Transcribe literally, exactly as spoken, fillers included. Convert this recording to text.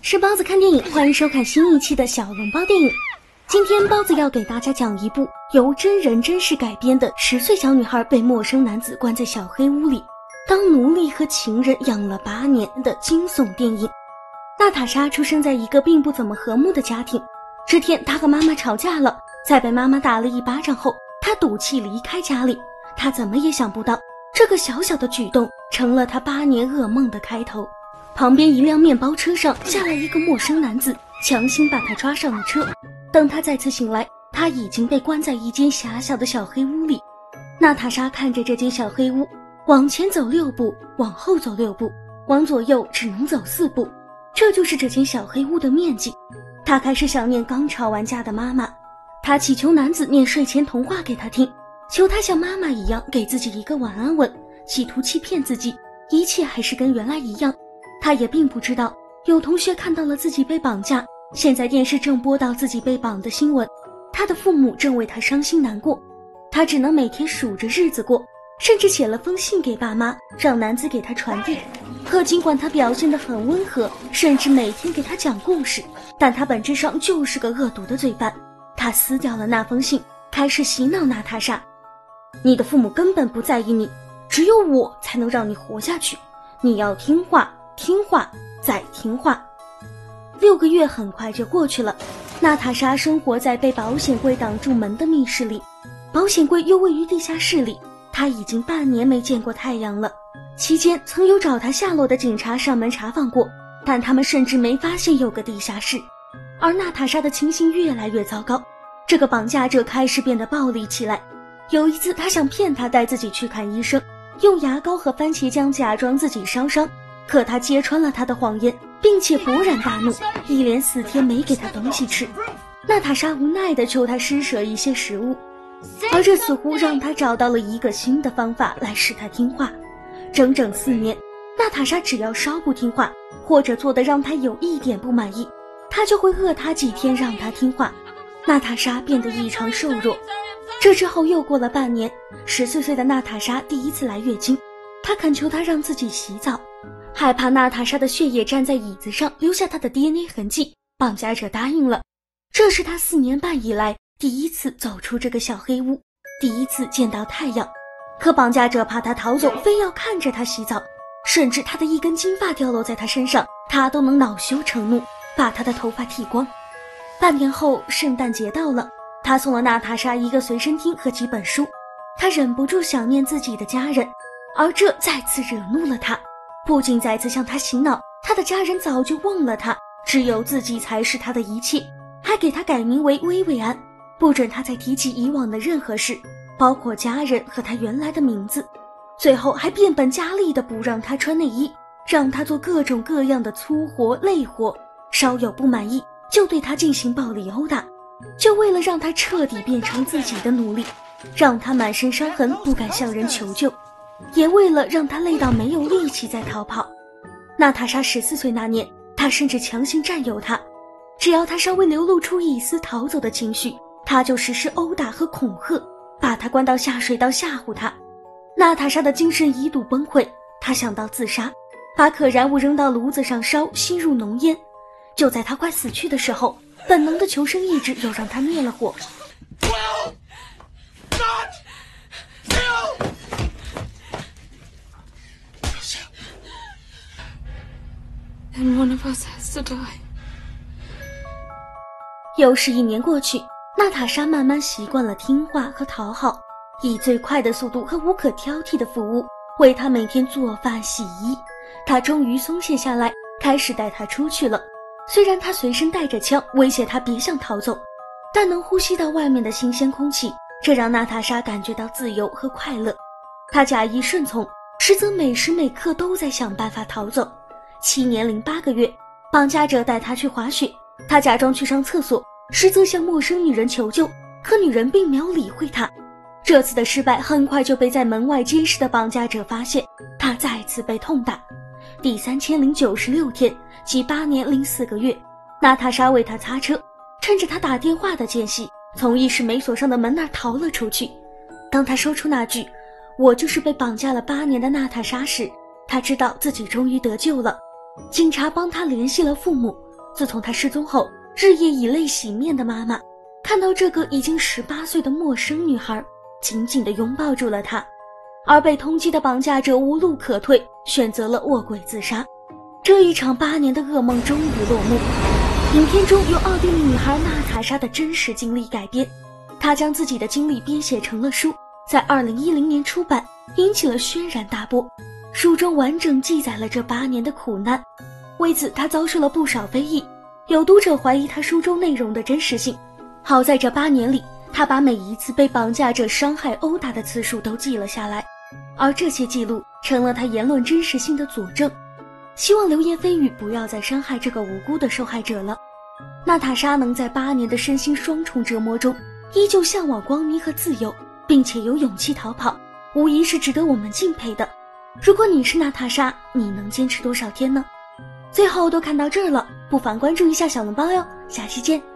是包子看电影，欢迎收看新一期的小笼包电影。今天包子要给大家讲一部由真人真事改编的十岁小女孩被陌生男子关在小黑屋里当奴隶和情人养了八年的惊悚电影。娜塔莎出生在一个并不怎么和睦的家庭，这天她和妈妈吵架了，在被妈妈打了一巴掌后，她赌气离开家里。她怎么也想不到，这个小小的举动成了她八年噩梦的开头。旁边一辆面包车上下来一个陌生男子，强行把他抓上了车。等他再次醒来，他已经被关在一间狭小的小黑屋里。娜塔莎看着这间小黑屋，往前走六步，往后走六步，往左右只能走四步，这就是这间小黑屋的面积。她开始想念刚吵完架的妈妈，她祈求男子念睡前童话给她听，求他像妈妈一样给自己一个晚安吻，企图欺骗自己，一切还是跟原来一样。他也并不知道，有同学看到了自己被绑架，现在电视正播到自己被绑的新闻，他的父母正为他伤心难过，他只能每天数着日子过，甚至写了封信给爸妈，让男子给他传递。可尽管他表现得很温和，甚至每天给他讲故事，但他本质上就是个恶毒的罪犯。他撕掉了那封信，开始洗脑娜塔莎：你的父母根本不在意你，只有我才能让你活下去，你要听话听话再听话。六个月很快就过去了，娜塔莎生活在被保险柜挡住门的密室里，保险柜又位于地下室里，她已经半年没见过太阳了。期间曾有找她下落的警察上门查访过，但他们甚至没发现有个地下室。而娜塔莎的情形越来越糟糕，这个绑架者开始变得暴力起来。有一次他想骗她带自己去看医生，用牙膏和番茄酱假装自己烧伤，可他揭穿了他的谎言，并且勃然大怒，一连四天没给他东西吃。娜塔莎无奈地求他施舍一些食物，而这似乎让他找到了一个新的方法来使他听话。整整四年，娜塔莎只要稍不听话，或者做得让他有一点不满意，他就会饿他几天让他听话。娜塔莎变得异常瘦弱。这之后又过了半年，十四岁的娜塔莎第一次来月经，她恳求他让自己洗澡，害怕娜塔莎的血液粘在椅子上留下她的 D N A 痕迹，绑架者答应了。这是他四年半以来第一次走出这个小黑屋，第一次见到太阳。可绑架者怕他逃走，非要看着他洗澡，甚至他的一根金发掉落在他身上，他都能恼羞成怒，把他的头发剃光。半年后，圣诞节到了，他送了娜塔莎一个随身听和几本书，他忍不住想念自己的家人，而这再次惹怒了他。不仅再次向他洗脑，他的家人早就忘了他，只有自己才是他的一切，还给他改名为薇薇安，不准他再提起以往的任何事，包括家人和他原来的名字。最后还变本加厉地不让他穿内衣，让他做各种各样的粗活累活，稍有不满意就对他进行暴力殴打，就为了让他彻底变成自己的奴隶，让他满身伤痕不敢向人求救，也为了让他累到没有力气再逃跑。娜塔莎十四岁那年，他甚至强行占有她，只要他稍微流露出一丝逃走的情绪，他就实施殴打和恐吓，把他关到下水道吓唬他。娜塔莎的精神一度崩溃，她想到自杀，把可燃物扔到炉子上烧，吸入浓烟。就在她快死去的时候，本能的求生意志又让她灭了火。 And one of us has to die. 又是一年过去，娜塔莎慢慢习惯了听话和讨好，以最快的速度和无可挑剔的服务为她每天做饭洗衣。她终于松懈下来，开始带她出去了。虽然她随身带着枪，威胁她别想逃走，但能呼吸到外面的新鲜空气，这让娜塔莎感觉到自由和快乐。她假意顺从，实则每时每刻都在想办法逃走。七年零八个月，绑架者带她去滑雪，她假装去上厕所，实则向陌生女人求救，可女人并没有理会她。这次的失败很快就被在门外监视的绑架者发现，她再次被痛打。第三千零九十六天，即八年零四个月，娜塔莎为他擦车，趁着他打电话的间隙，从浴室没锁上的门那儿逃了出去。当他说出那句“我就是被绑架了八年的娜塔莎”时，他知道自己终于得救了。警察帮他联系了父母， 自从他失踪后，日夜以泪洗面的妈妈看到这个已经十八岁的陌生女孩，紧紧地拥抱住了她。而被通缉的绑架者无路可退，选择了卧轨自杀。这一场八年的噩梦终于落幕。影片中由奥地利女孩娜塔莎的真实经历改编，她将自己的经历编写成了书，在二零一零年出版，引起了轩然大波。书中完整记载了这八年的苦难，为此她遭受了不少非议，有读者怀疑她书中内容的真实性。好在这八年里，她把每一次被绑架者伤害殴打的次数都记了下来，而这些记录成了她言论真实性的佐证。希望流言蜚语不要再伤害这个无辜的受害者了。娜塔莎能在八年的身心双重折磨中依旧向往光明和自由，并且有勇气逃跑，无疑是值得我们敬佩的。如果你是娜塔莎，你能坚持多少天呢？最后都看到这儿了，不妨关注一下小笼包哟，下期见。